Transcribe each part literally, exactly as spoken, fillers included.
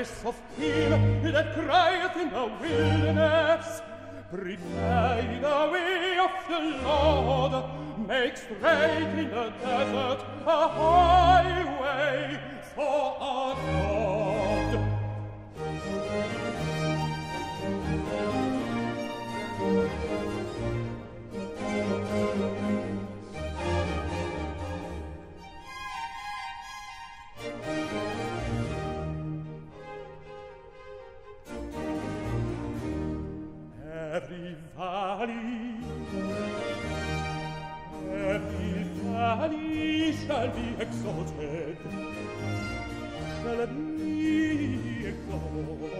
voice of him that crieth in the wilderness, prepare the way of the Lord, make straight in the desert a highway for our God. Every valley, every valley shall be exalted, shall be exalted,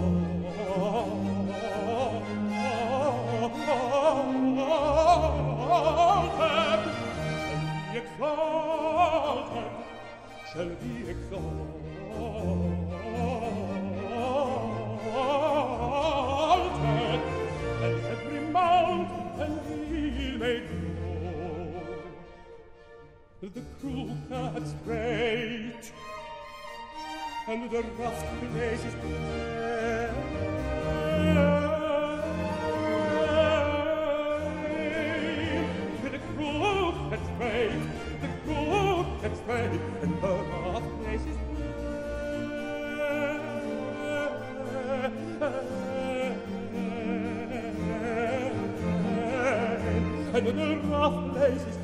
shall be exalted, shall be exalted. The crooked straight, and the rough places plain. The crooked straight, the crooked straight, and the rough places plain. And the rough places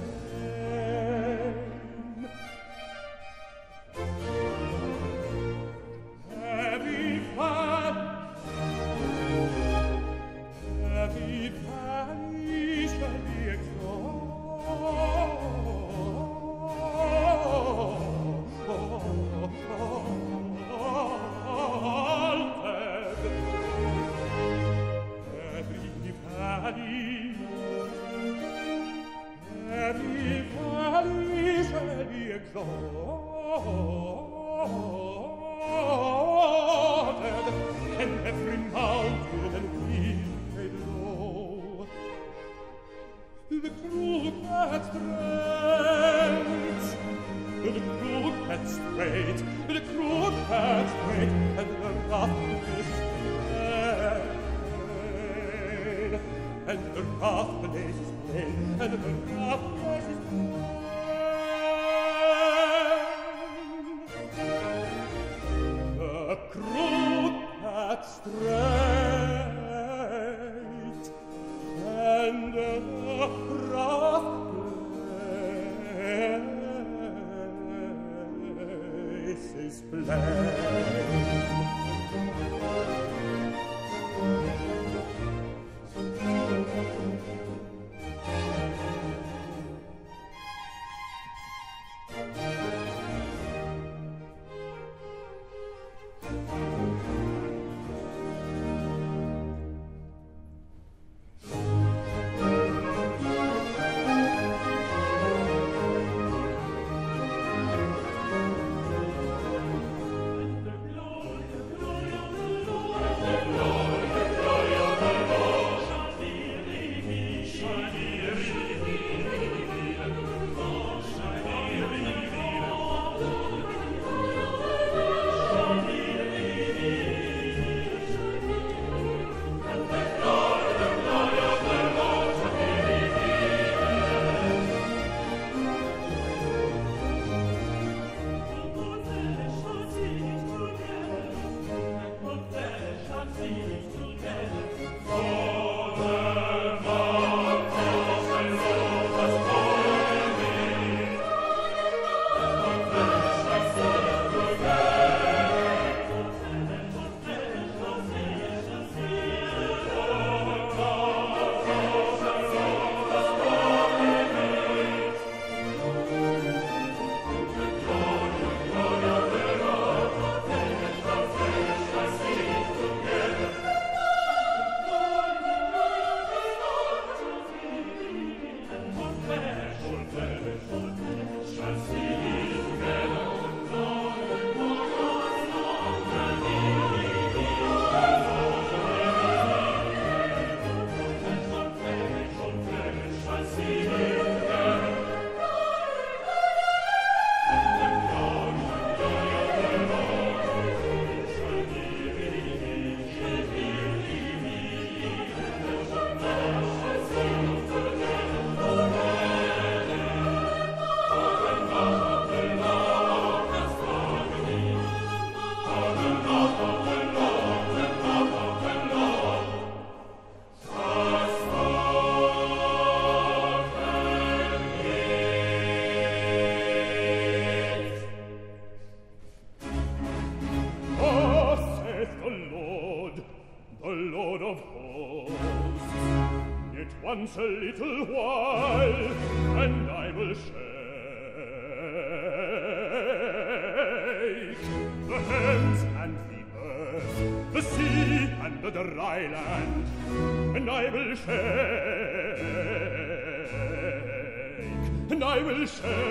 once a little while, and I will shake the heavens and the earth, the sea and the dry land, and I will shake, and I will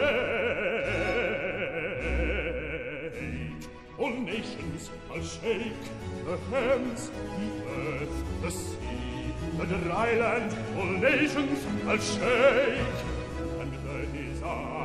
shake. All nations I'll shake, the heavens, the earth, the sea, the dry land, all nations I'll shake, and then his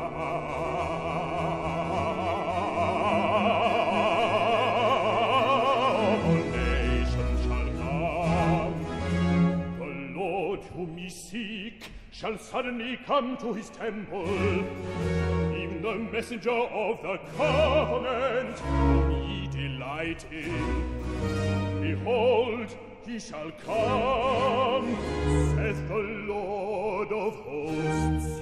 all nations shall come. The Lord whom ye seek shall suddenly come to his temple, even the messenger of the covenant whom ye delight in. Behold, he shall come, saith the Lord of hosts.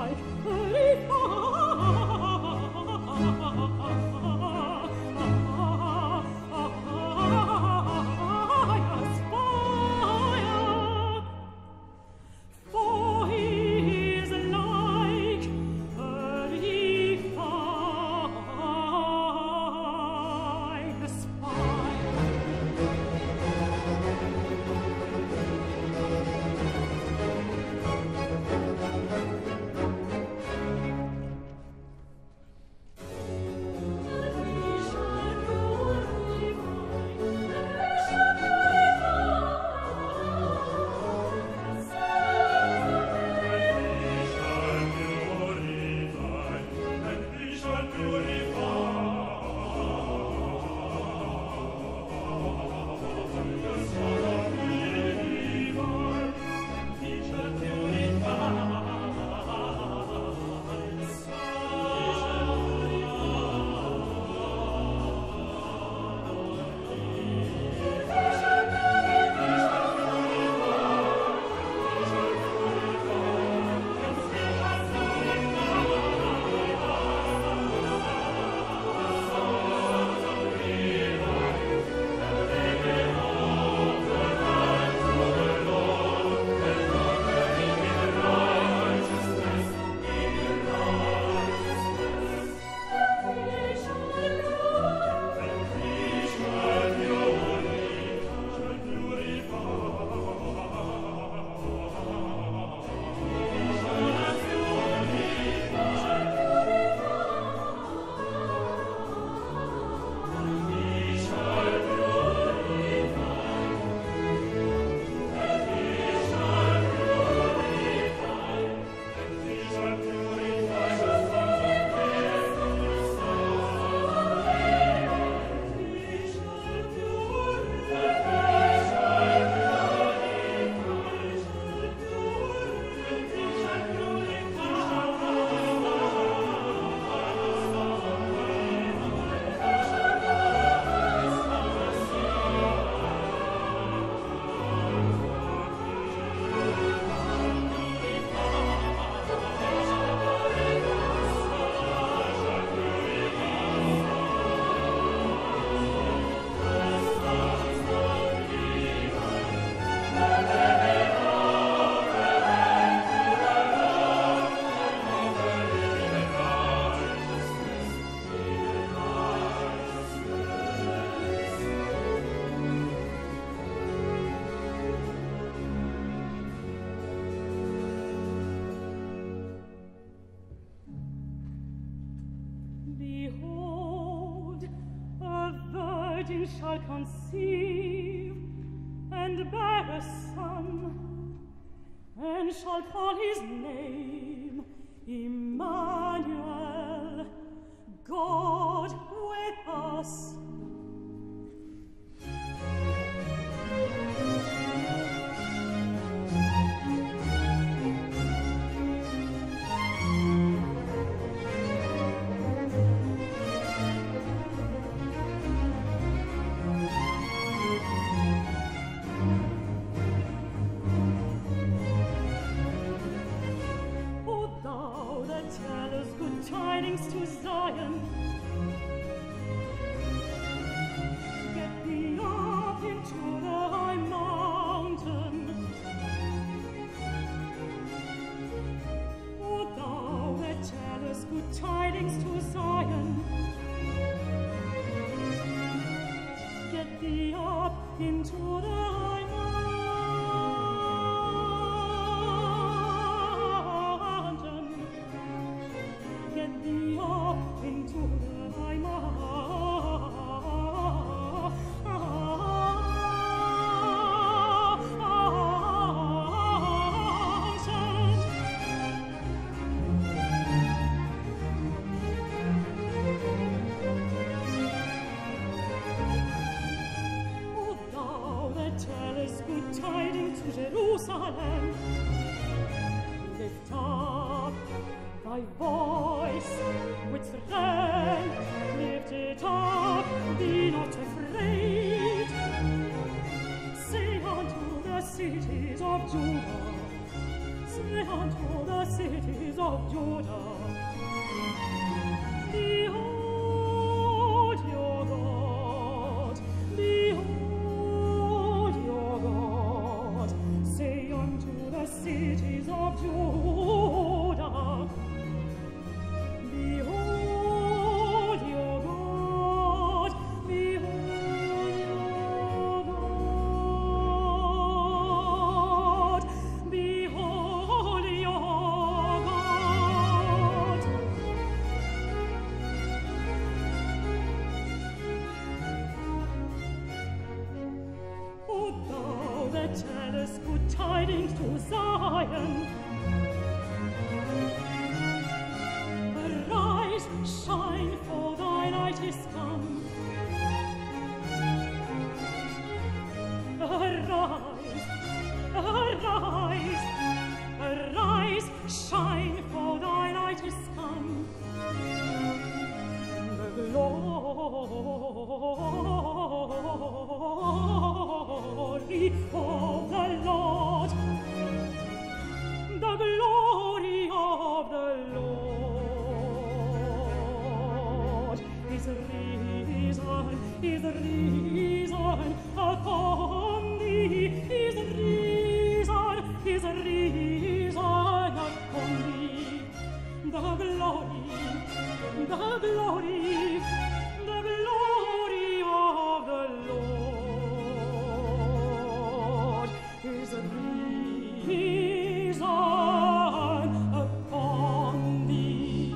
Ah virgin shall conceive and bear a son, and shall call his name Emmanuel, God with us. Tell us good tidings to Zion. Get thee up into the high mountain. O thou that tellest good tidings to Zion, get thee up into the high mountain. Get thee up into the high mountain. O thou that tellest good tidings to Jerusalem, lift up thy voice with strength, lift it up, be not afraid. Say unto the cities of Judah, say unto the cities of Judah, behold your God, behold your God. Say unto the cities of Judah, behold your God, behold your God, behold your God. O thou that tellest good tidings to Zion, arise, shine, for thy light is come. Arise, arise, arise, shine, for thy light is come. The glory of the Lord, the glory of the Lord is risen, is risen upon thee, is risen, is risen upon thee. The glory, the glory, the glory of the Lord is risen upon thee.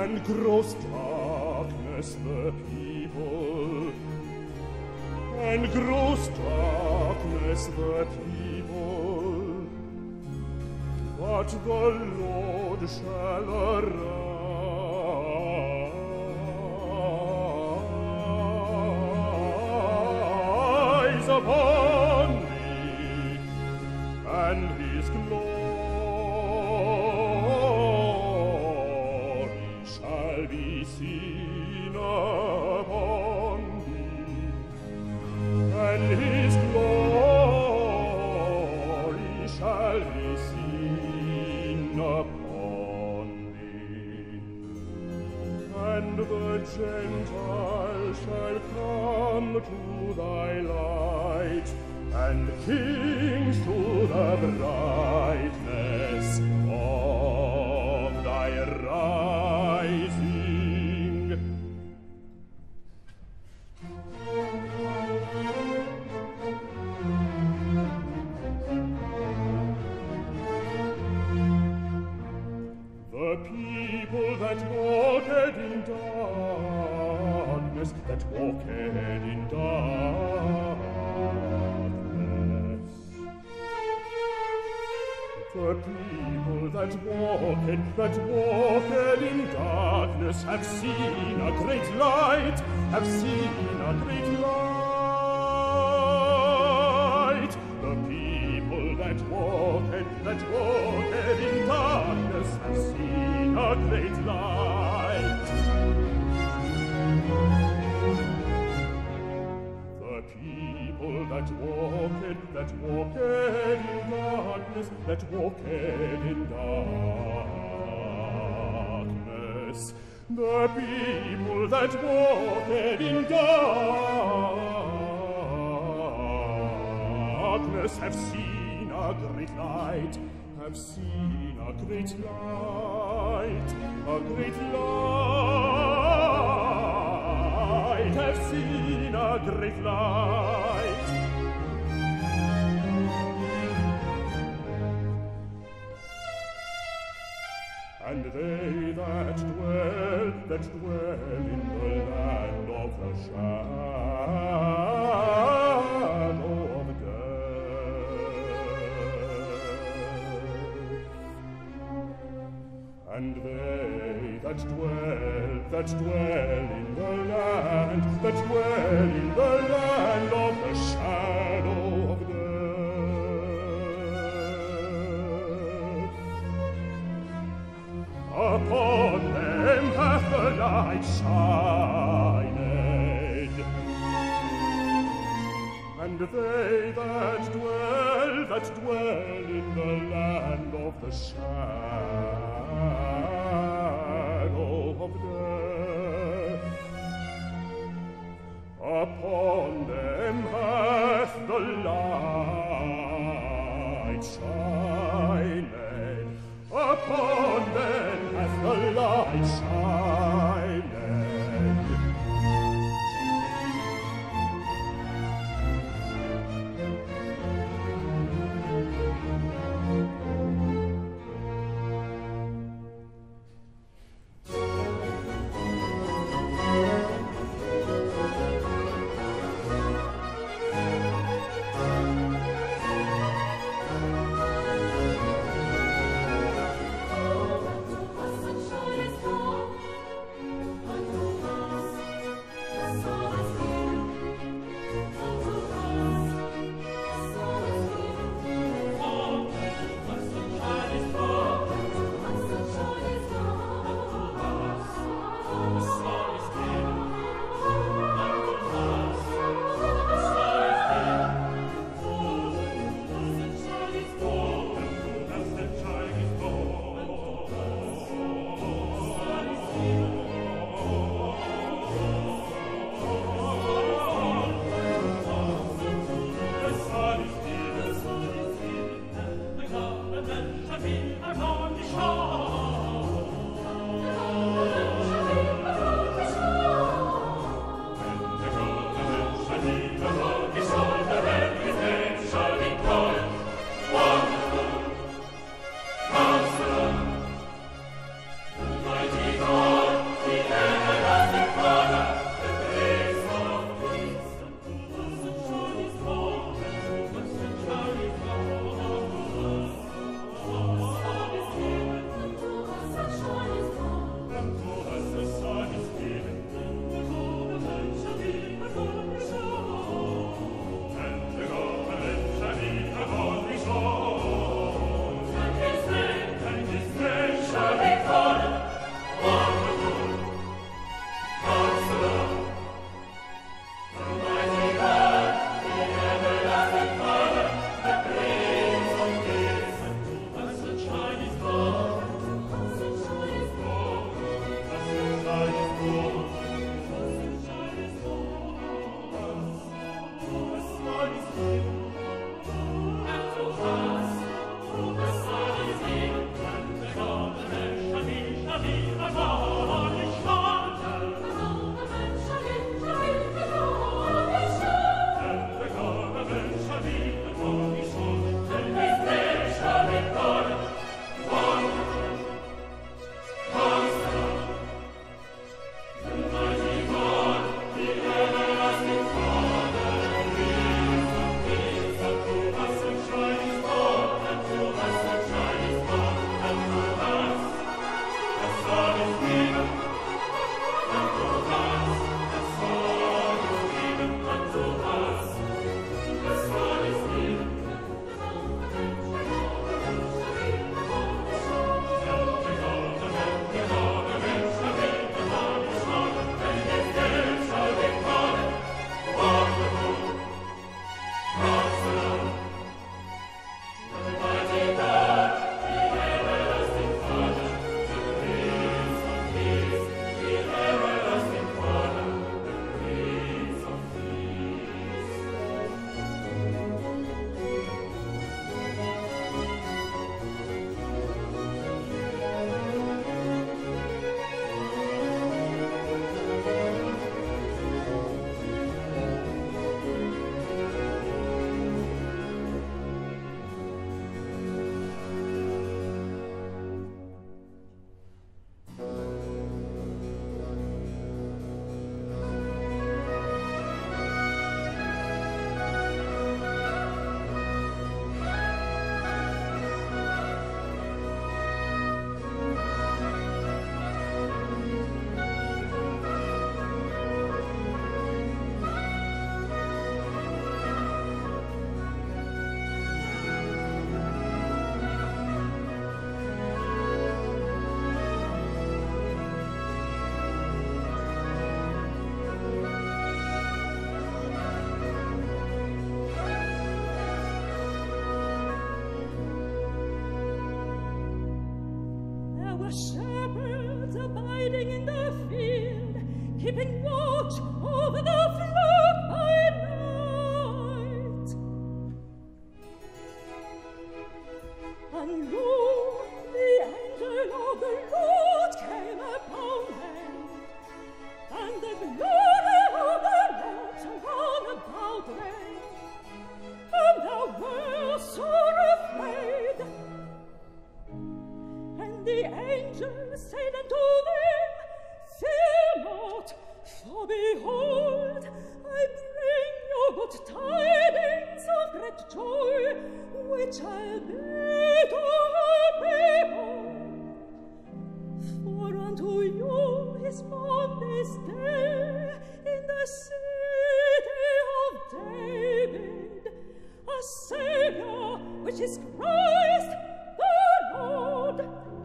and gross darkness the people, and gross darkness the people, but the Lord shall arise upon thee, and his glory shall be seen upon thee, and his glory shall be seen upon thee. And the Gentiles shall come to thy light, and kings to the brightness of thy rising. The people that walked in darkness, that walked in darkness, the people that walked, that walked in darkness, have seen a great light, have seen a great light. The people that walked, that walked in darkness, have seen a great light. The people that walked, that walked in darkness, that walked in darkness, the people that walked in darkness have seen a great light, have seen a great light, a great light, have seen a great light. And they that dwell, that dwell in the land of the shadow of death, and they that dwell, that dwell in the land, that dwell in the land of the shadow of death, upon them hath the light shined. And they that dwell, that dwell in the land of the shadow of death, upon them hath the light shined. Upon them hath the light shined. were shepherds abiding in the field, keeping watch over the flock by night. And lo, the angel of the Lord came upon them, and the glory of the Lord shone round about them, and they were sore afraid. And the angel said unto them, Fear not, for behold, I bring you good tidings of great joy, which shall be to all people. For unto you is born this day in the city of David a Saviour, which is Christ the Lord.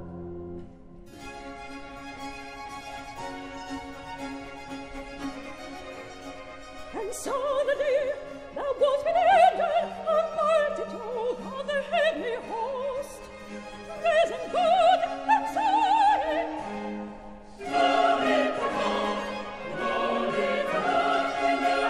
And suddenly there was an angel, a multitude of the heavenly host, praising God and saying, Glory to God, glory to God in the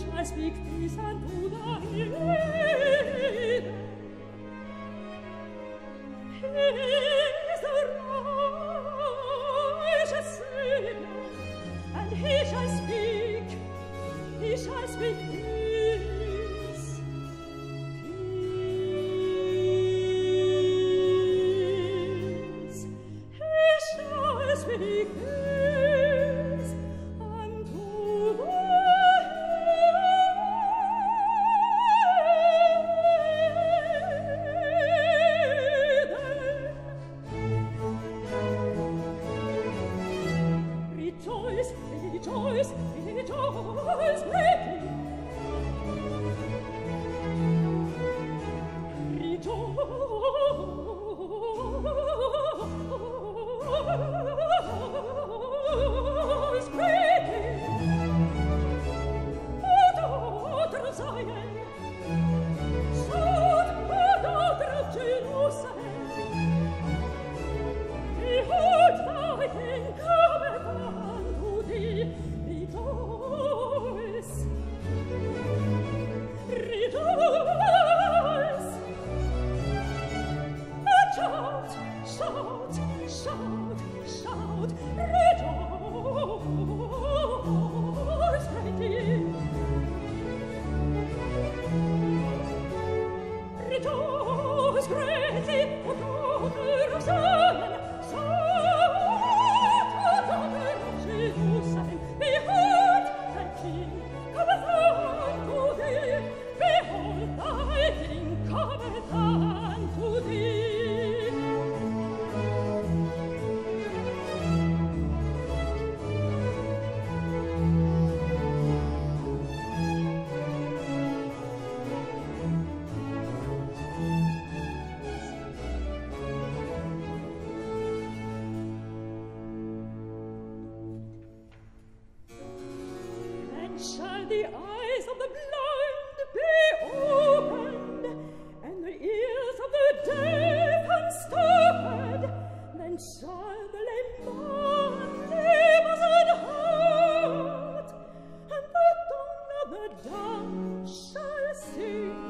shall speak peace unto the heathen. He is the righteous Savior, and he shall speak, he shall speak peace. Peace. He shall speak peace unto the Rejoice, rejoice, rejoice greatly. Rejoice greatly. O daughter of Zion, shout, O daughter of Jerusalem, behold thy king cometh unto thee. Rejoice, rejoice. Shout, shout, shout, shout, rejoice greatly. Rejoice greatly, O daughter of Zion, shout, O daughter of Jerusalem, behold thy king cometh unto thee, behold thy king cometh unto thee. Shall the eyes of the blind be opened, and the ears of the deaf unstopped? Then shall the lame man live as an heart, and the tongue of the dumb shall sing.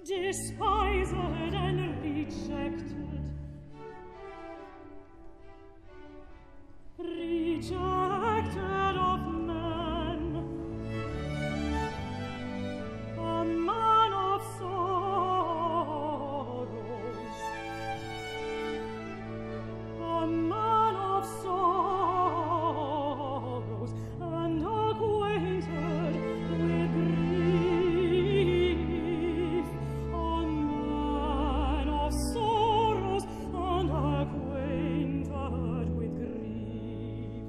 despised and rejected, rejected of men, a man of sorrows, a man of sorrows, and acquainted with grief, a man of sorrows, and acquainted with grief.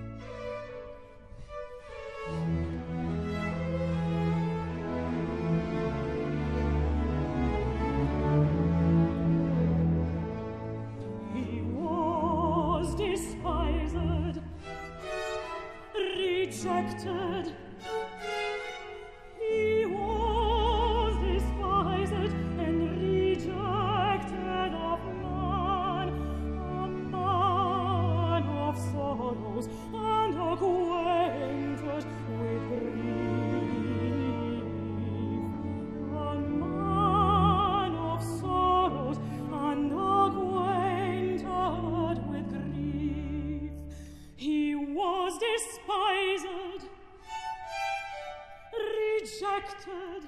He was despised, rejected. He was despised and rejected of man, a man of sorrows, and acquainted with grief, a man of sorrows, and acquainted with grief. He was despised, rejected,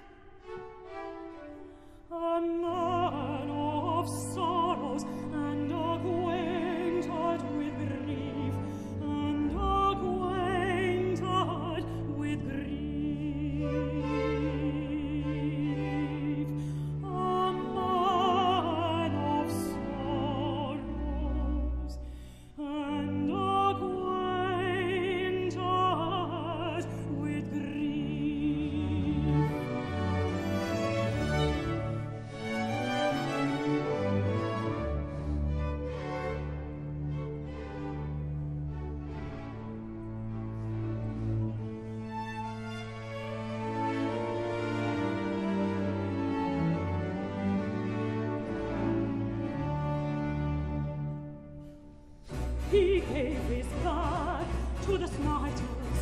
a man of sorrows, and acquainted with grief, and acquainted with grief, a man of sorrows, and acquainted with grief. He gave his back to the smiters.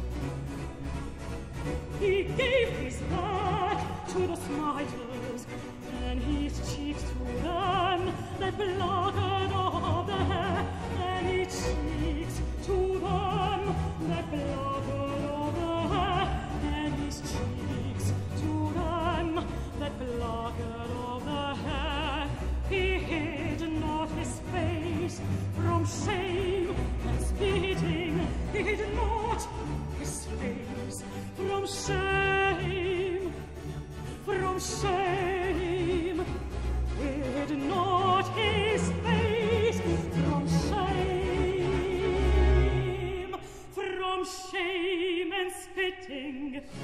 He gave his back to the smiters, and his cheeks to them that plucked of the hair, and his cheeks to them that plucked of the hair, and his cheeks to them that plucked of the hair. He hid not his face from shame and spitting. He hid not his face from shame, from shame. He hid not his face from shame, from shame and spitting.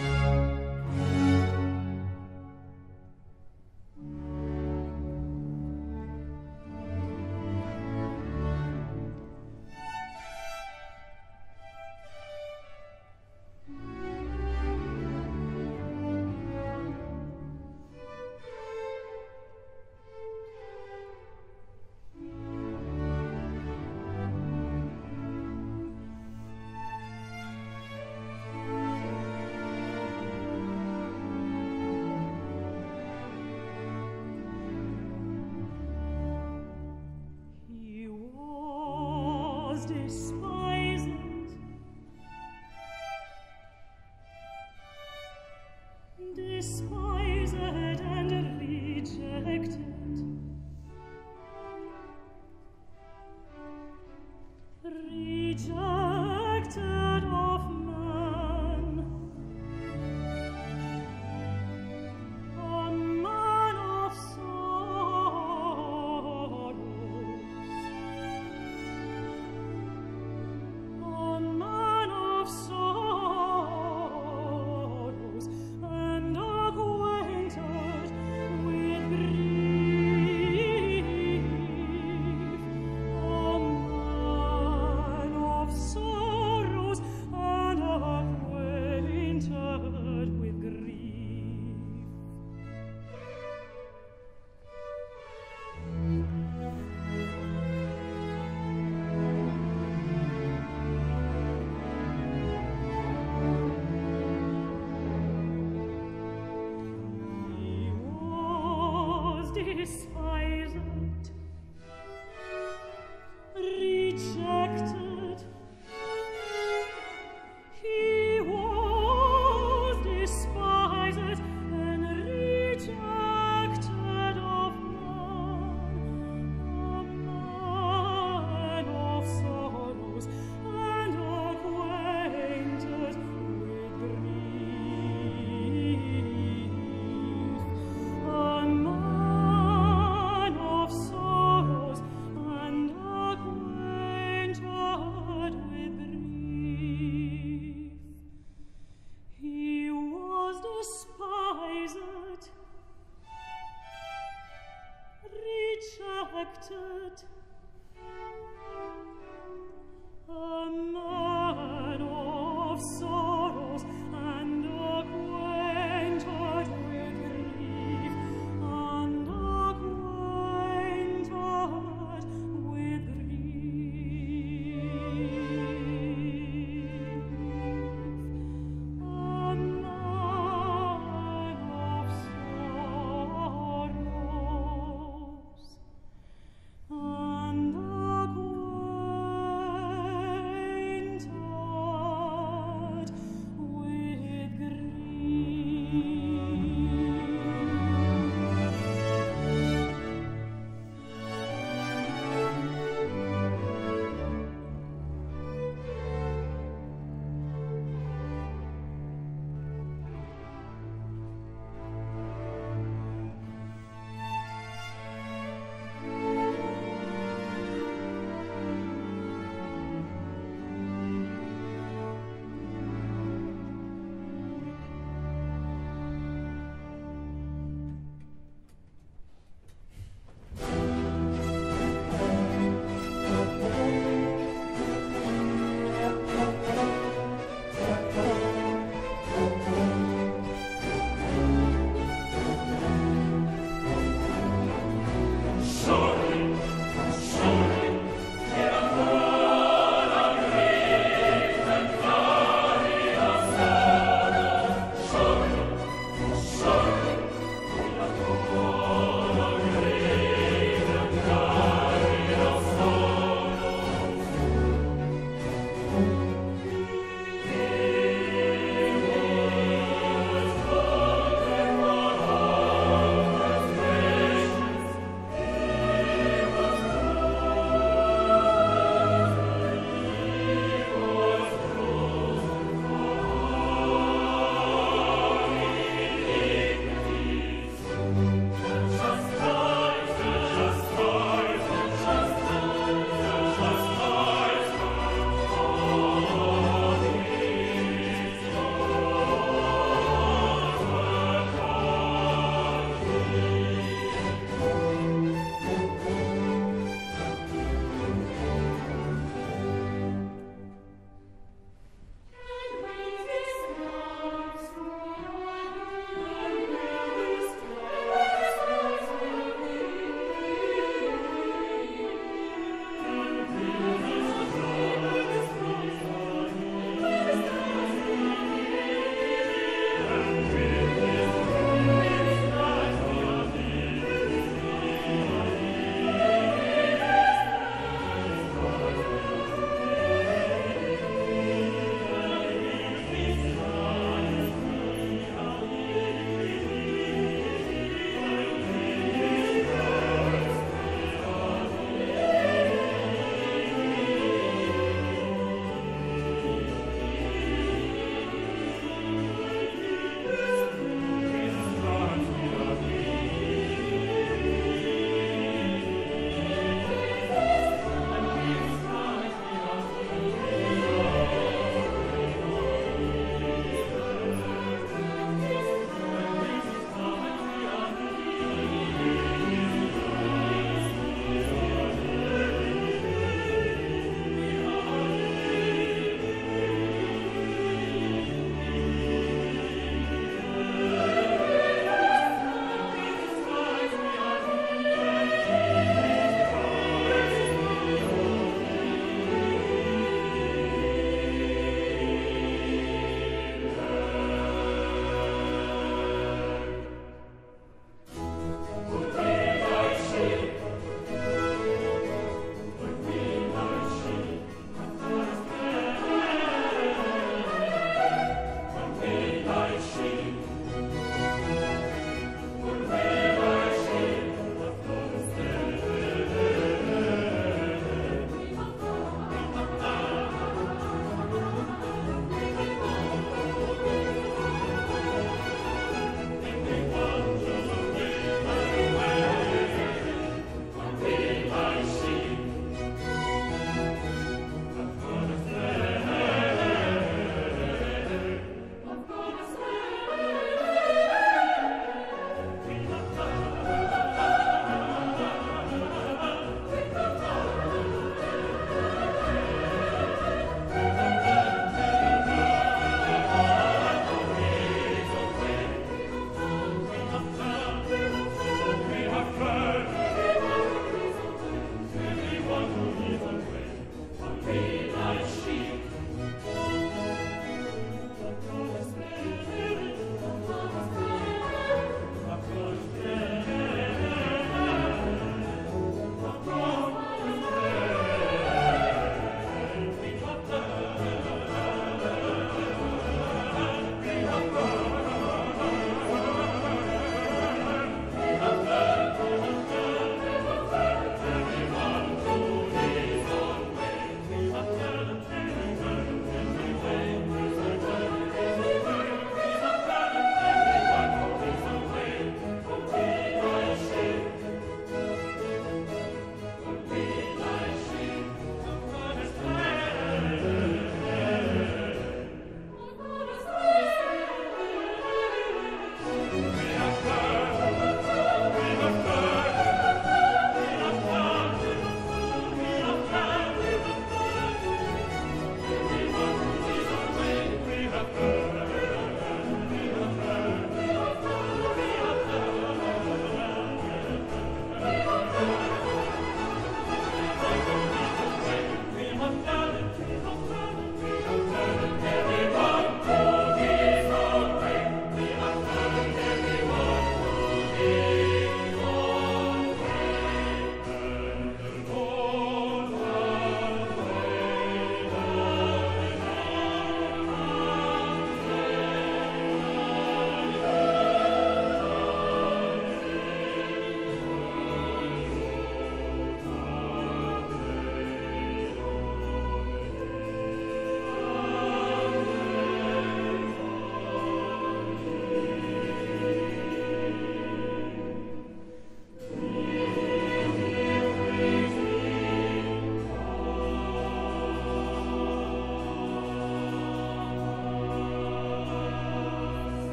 Despised and rejected, rejected of man, a man of sorrows, a man of sorrows, and acquainted with grief. Ah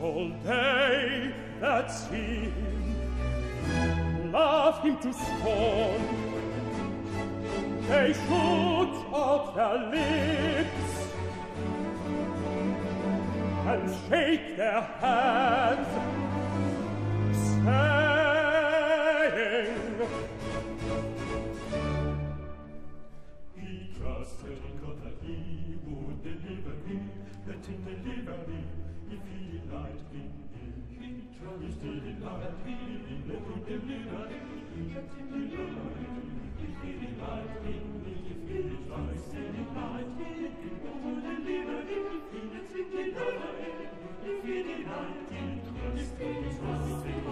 all day that see him, laugh him to scorn. They shoot out their lips and shake their hands, saying, he trusted in God that he would deliver me, let him deliver me, if he delight in him. He trusted in God that he would let him deliver me, let him deliver me, if he delight in me, if he delight in me, he would deliver me, if he let him deliver me, if he delight in me, trust in trust in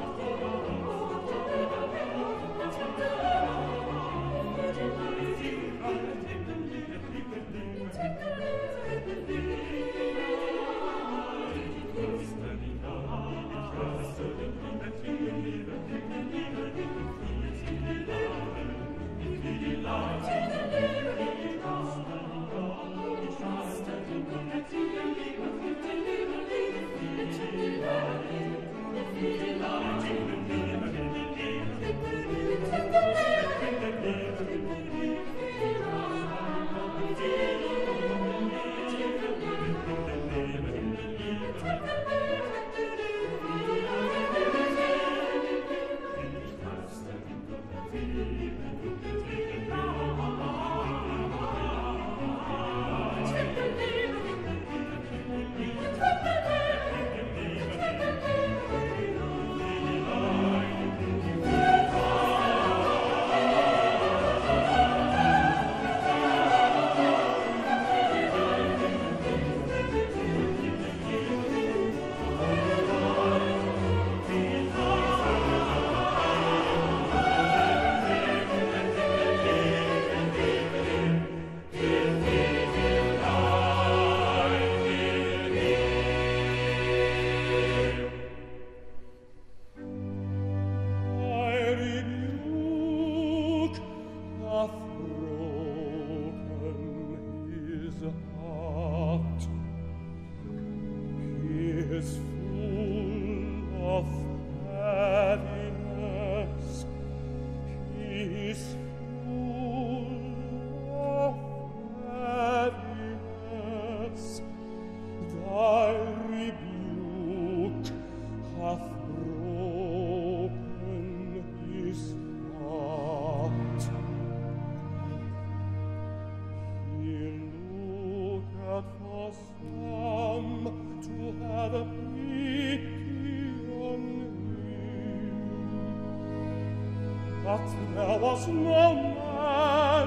But there was no man,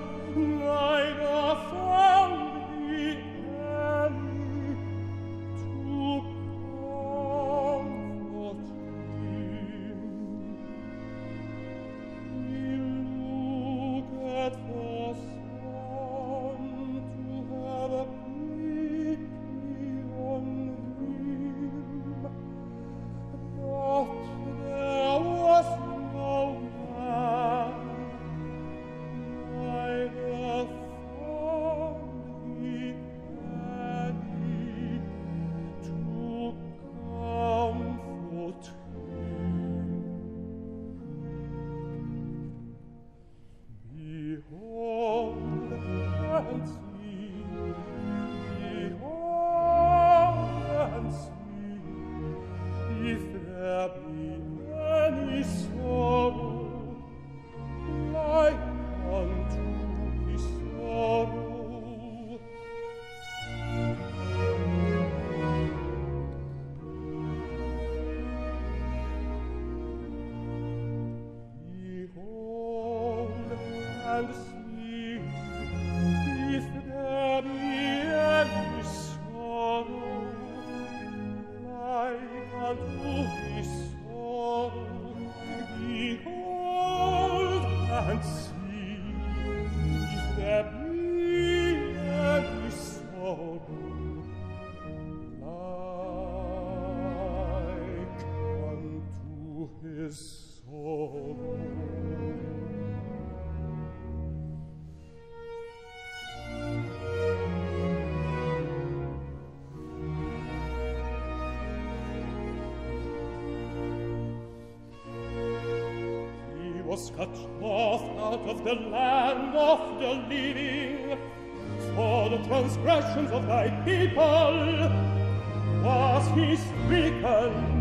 neither found he any to comfort him. He looked for some to have a pity on him, but there was no man, neither found he any to comfort him. Behold and see, behold and see, if there be any sorrow like unto his sorrow. Behold and see, if there be any sorrow like unto his sorrow. Behold and see, if there be any sorrow like unto his sorrow. was cut off out of the land of the living for the transgressions of thy people was he stricken.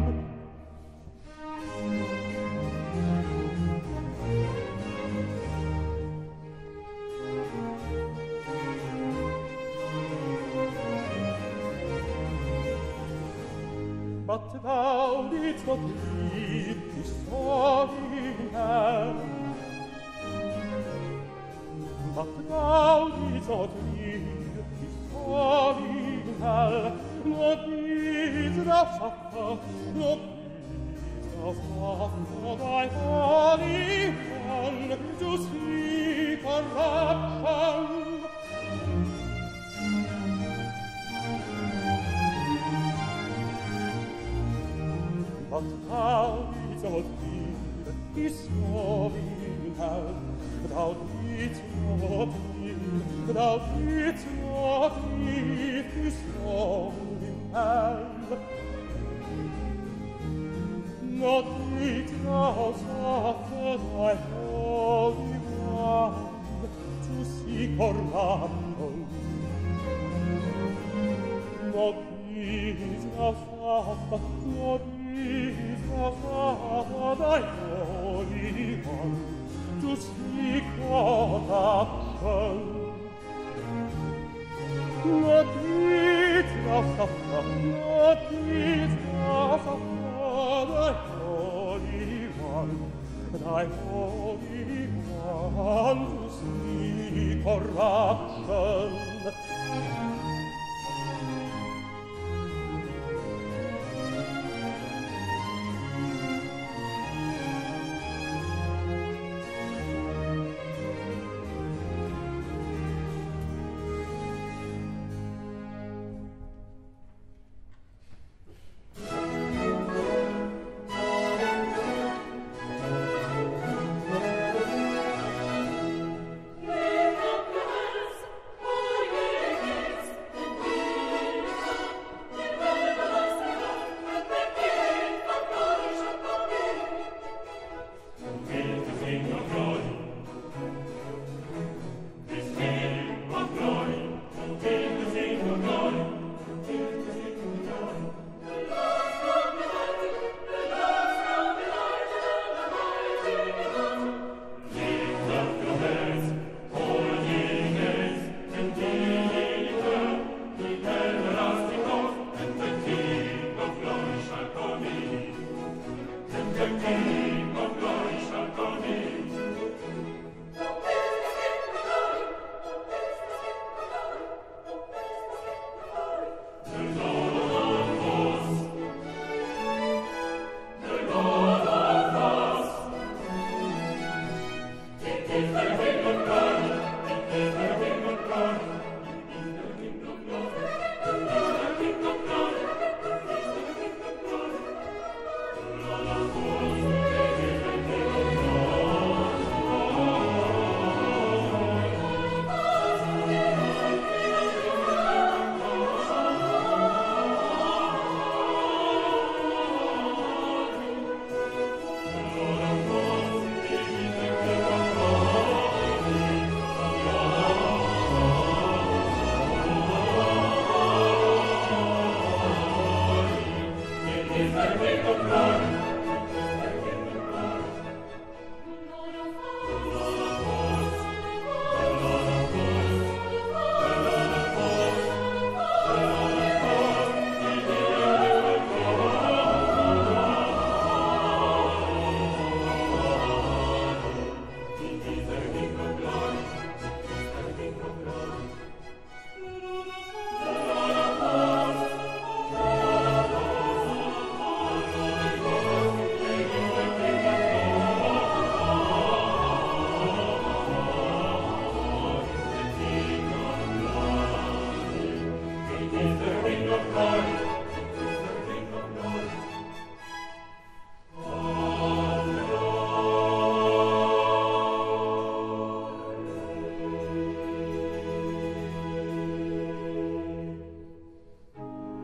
But thou didst not leave his sorry hand. But thou didst not leave his sorry hand. Nor didst thou suffer, nor didst thou suffer thy holy one to see corruption. But thou didst not leave his sorry hand. Thou didst not leave, thou didst not leave his sorry hand. Nor didst thou suffer thy holy one to see corruption. Nor didst thou suffer, nor didst thou suffer thy holy one to see corruption. Nor didst thou suffer, nor didst thou suffer thy holy one, thy holy one to see corruption.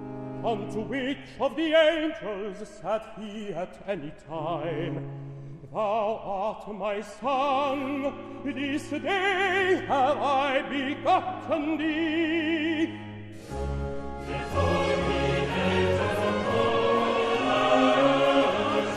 Unto which of the angels sat he at any time? Thou art my son, this day have I begotten thee. Before he enters the course,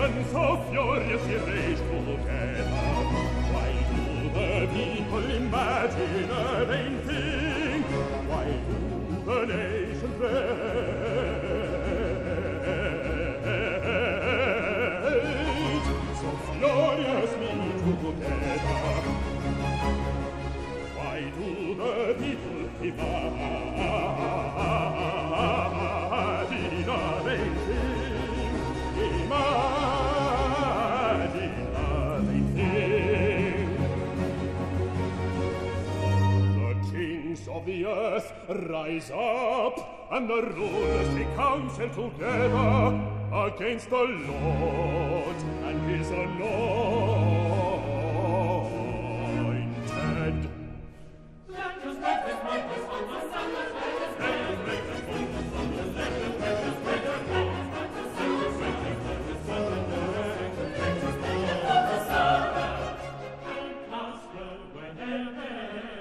nation so furiously rage together? Why do the people imagine a vain thing? Why do the nations rage so furiously together? Why do the people imagine a vain thing? Imagine a vain thing. The kings of the earth rise up, and the rulers take counsel together against the Lord and his anointed. Let us make this make this on the sun, let us make this make this on the sun, let us make this make this on the sun, let us make this make this on the sun, let us make this on the sun, and cast away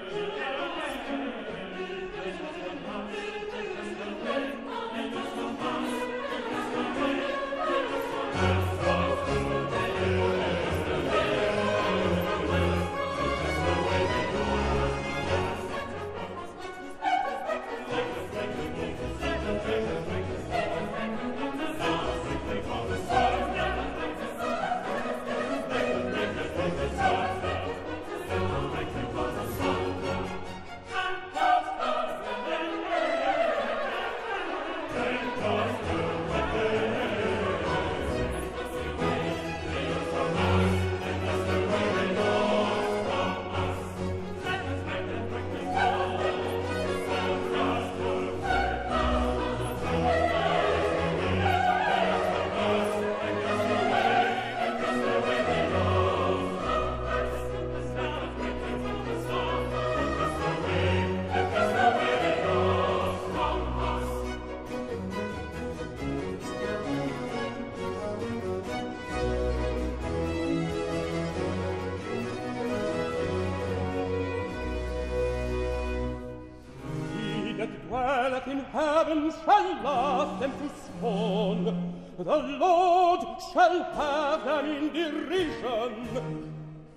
in heaven shall laugh them to scorn. The Lord shall have them in derision.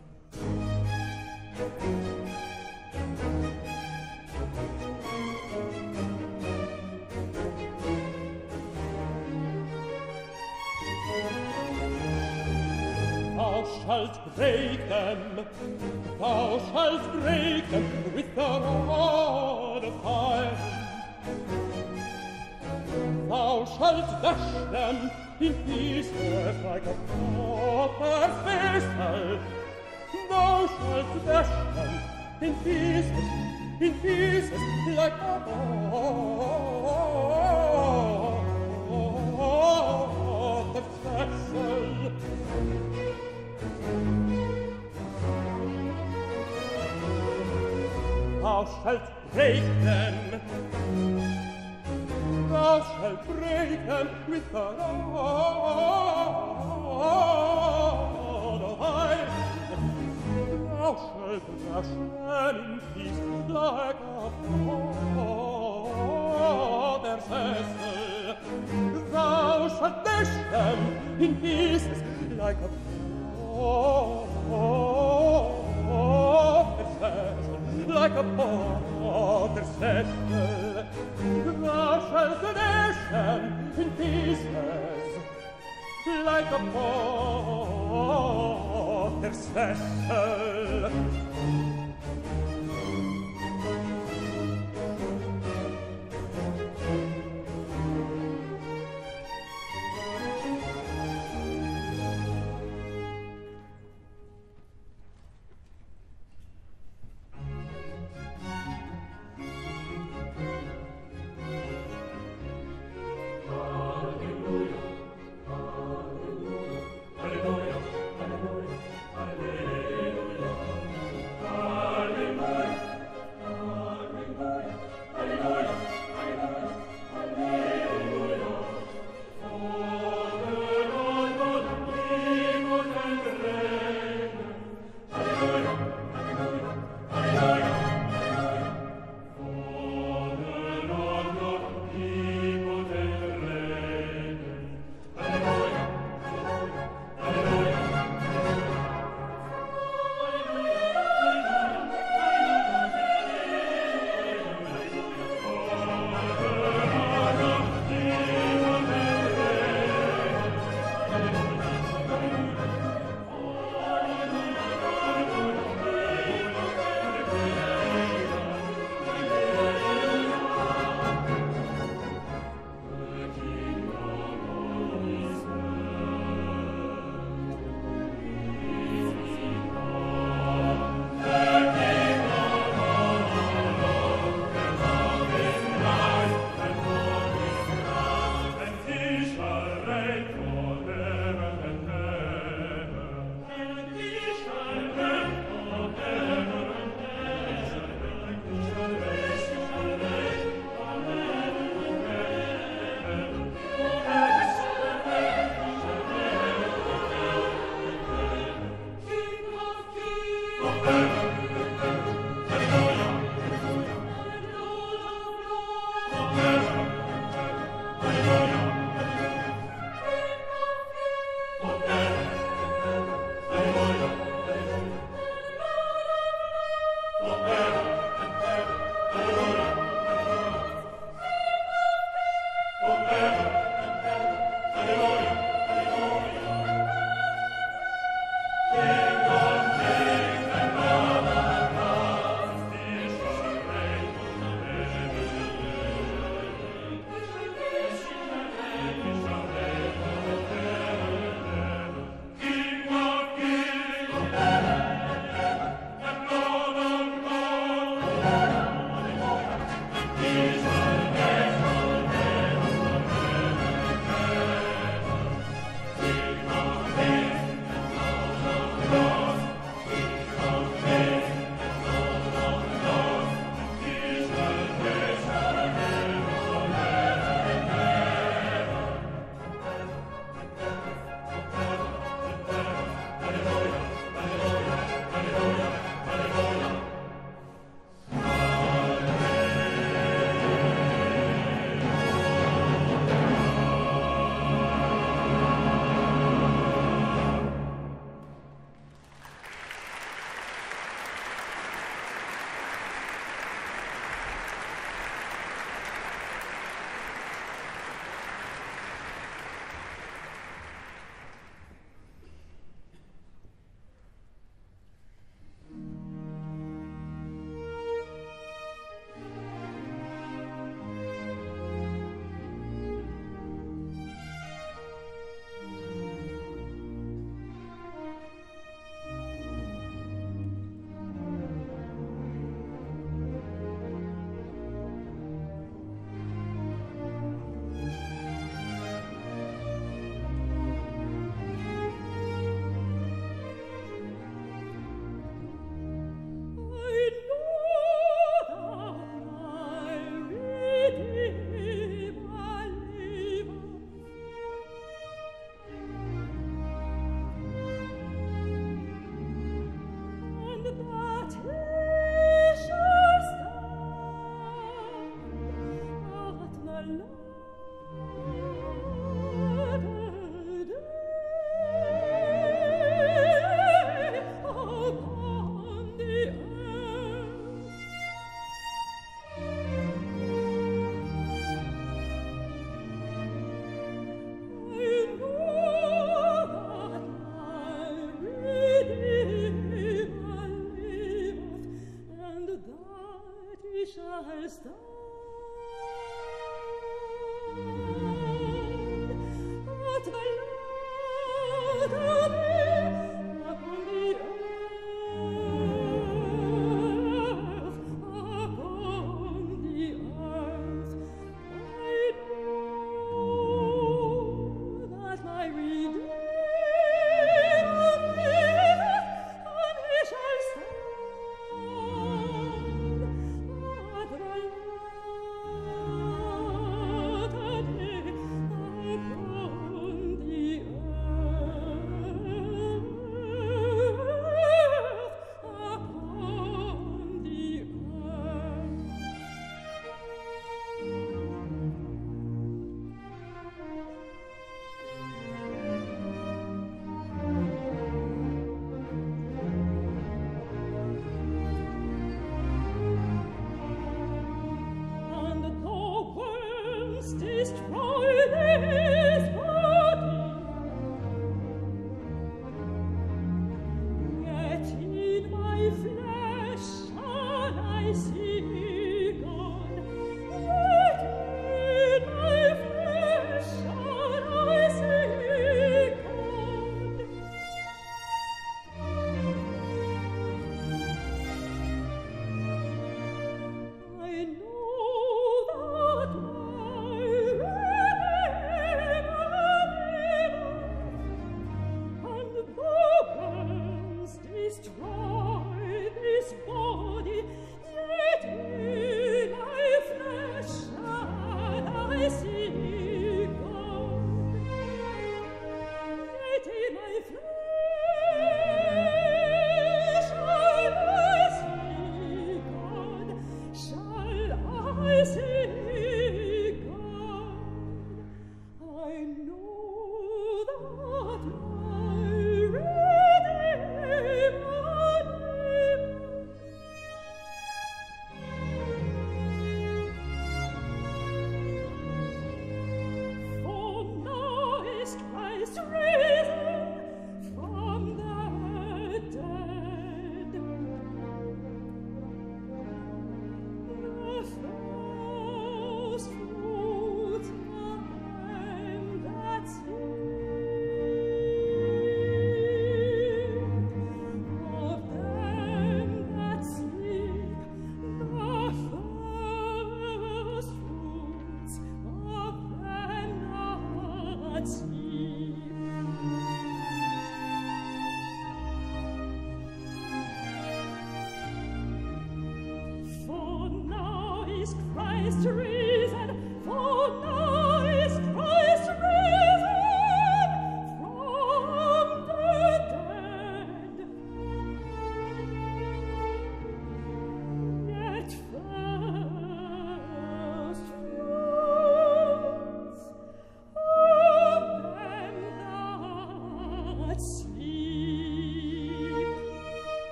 Thou shalt break them, thou shalt break them with the rod of iron. Thou shalt dash them in pieces like a potter's vessel. Thou shalt dash them in pieces, in pieces like a potter's vessel. Thou shalt break them, thou shalt break them with the rod of iron. Thou shalt dash them in pieces like a potter's vessel. Thou shalt dash them in pieces like a potter's vessel, like a potter's vessel. Thou shalt dash them in pieces like a potter's vessel. Alleluia, alleluia, alleluia.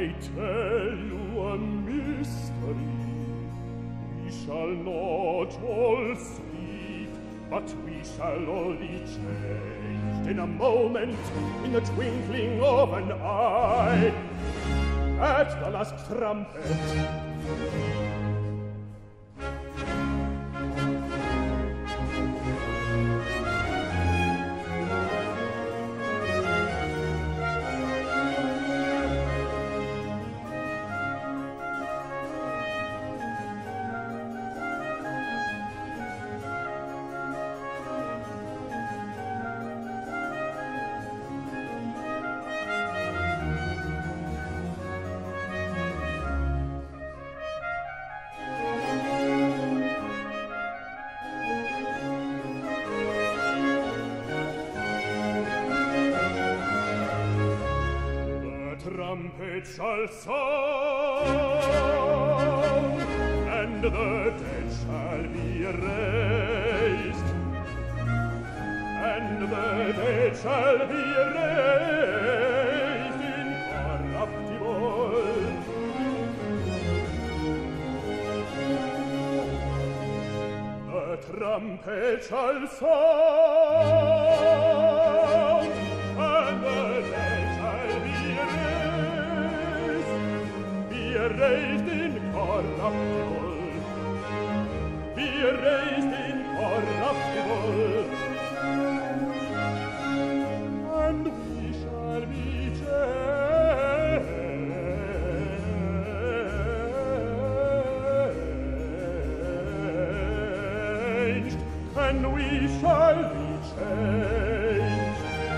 I tell you a mystery. We shall not all sleep, but we shall all be changed in a moment, in the twinkling of an eye. At the last trumpet, shall sound, and the dead shall be raised, and the dead shall be raised incorruptible. The trumpet shall sound, and the dead shall be raised, raised incorruptible, be raised incorruptible, and we shall be changed, and we shall be changed.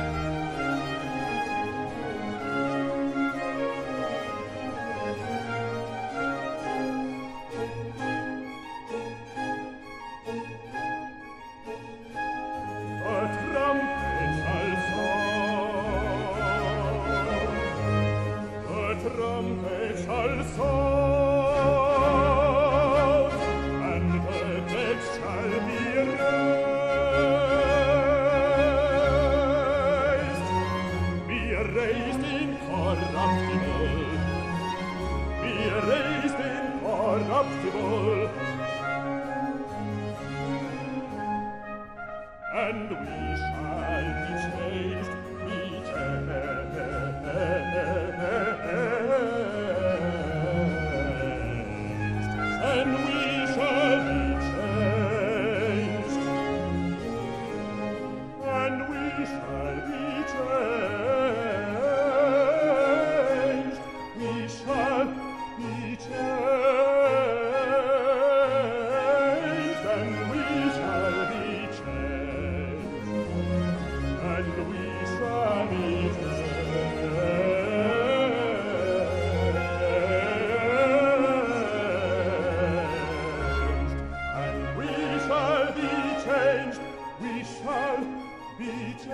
And we shall be changed, be changed, and we shall be changed, and we shall be changed, we shall be changed, and we shall be and we shall be changed, we shall be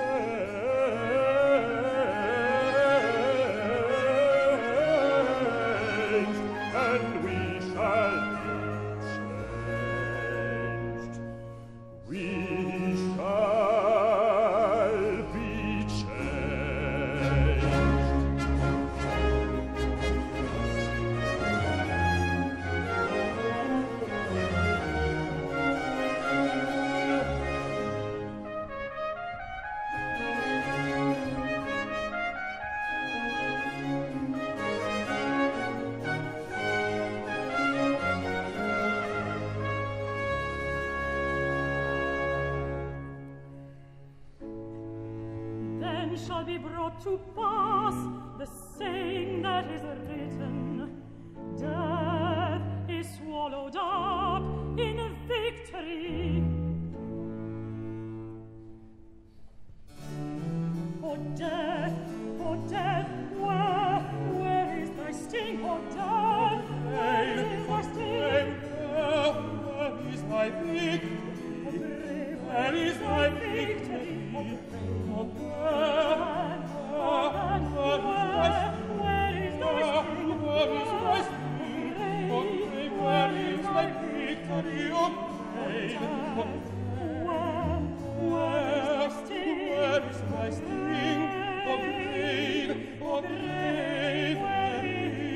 changed, and we shall be changed, we shall be changed. Shall be brought to pass the saying that is written, death is swallowed up in victory. O death, O death, where, where is thy sting? O death, where is thy sting? Where is thy victory? Where is thy victory? O death, where is thy sting? where is thy sting? O grave, where is thy victory? O grave, where is thy sting? where is thy sting? O grave, O grave, where is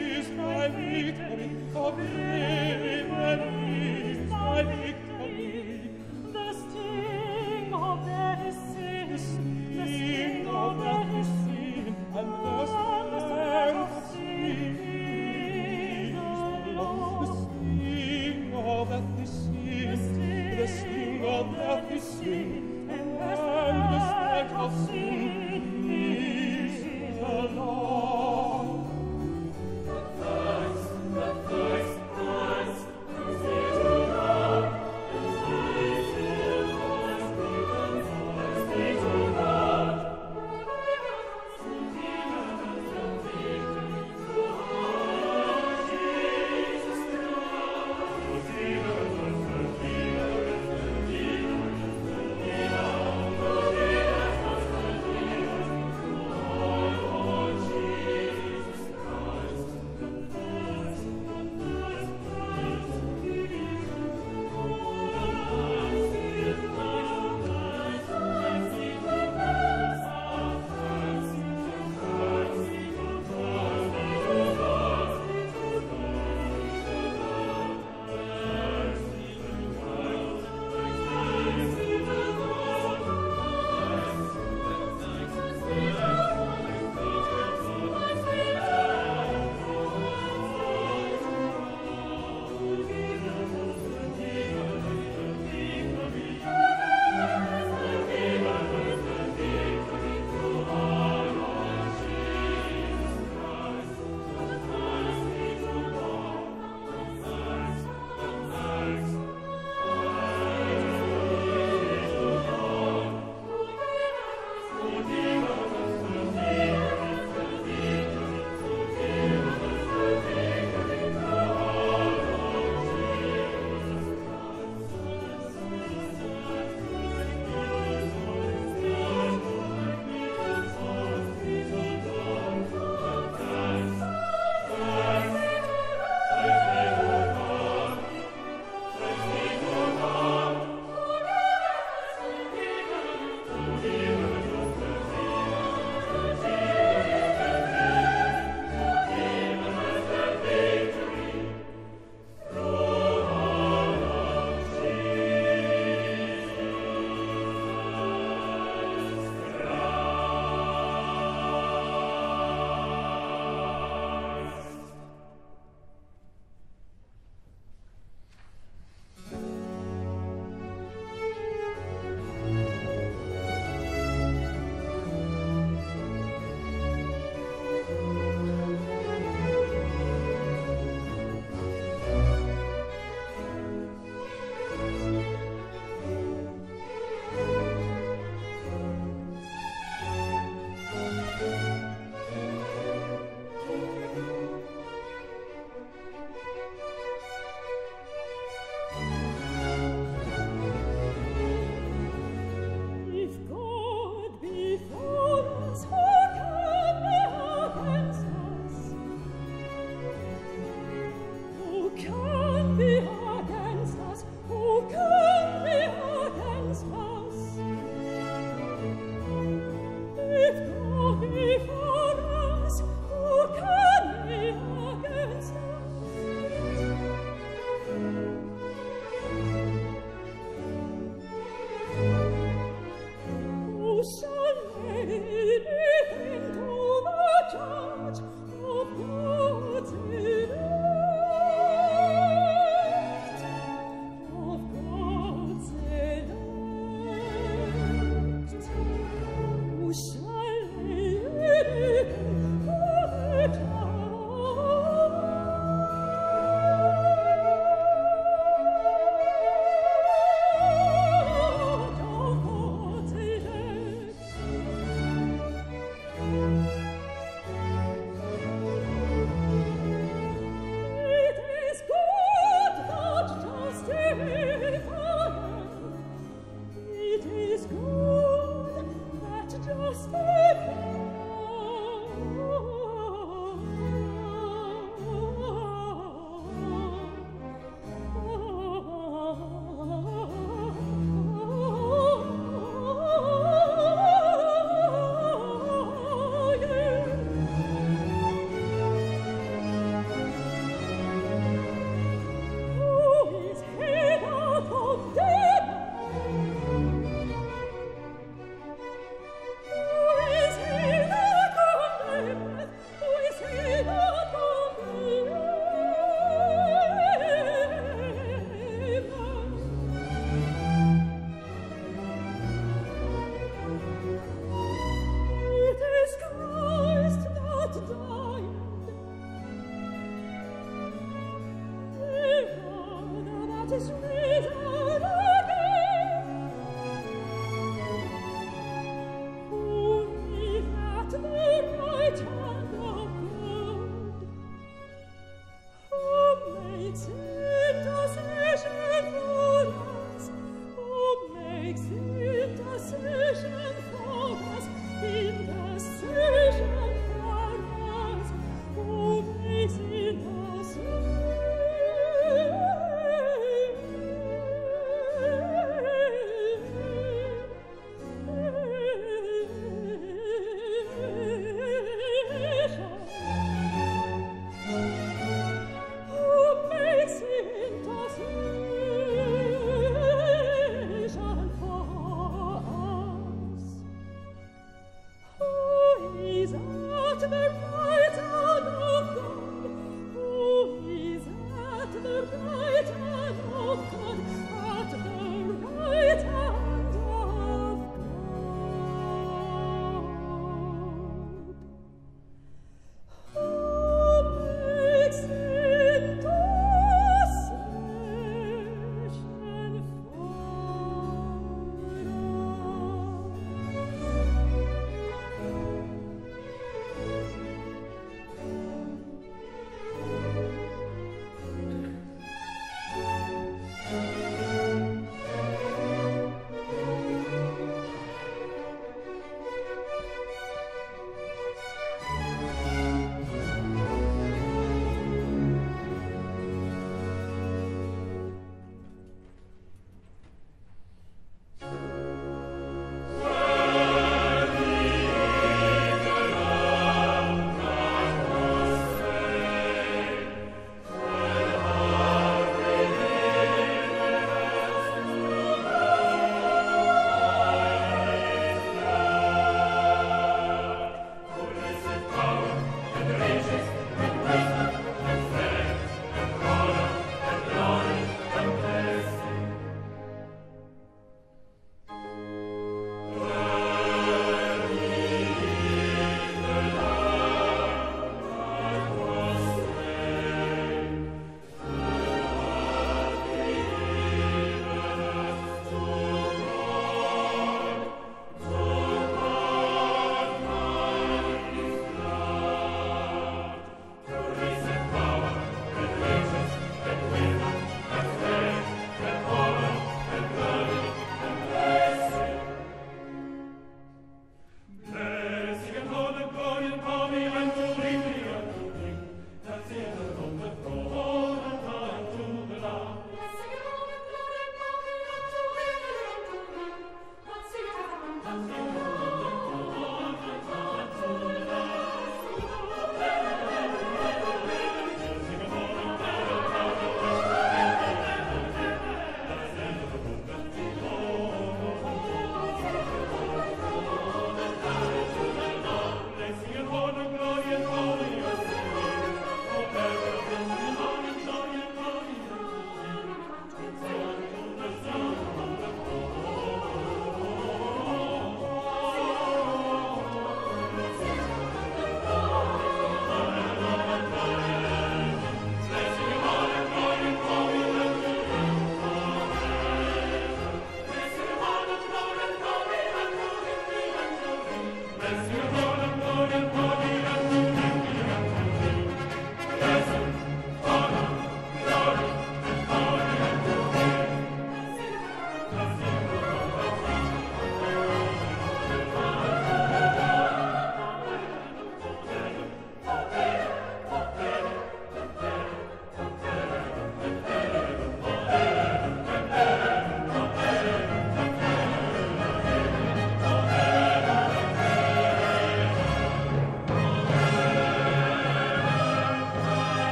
Jésus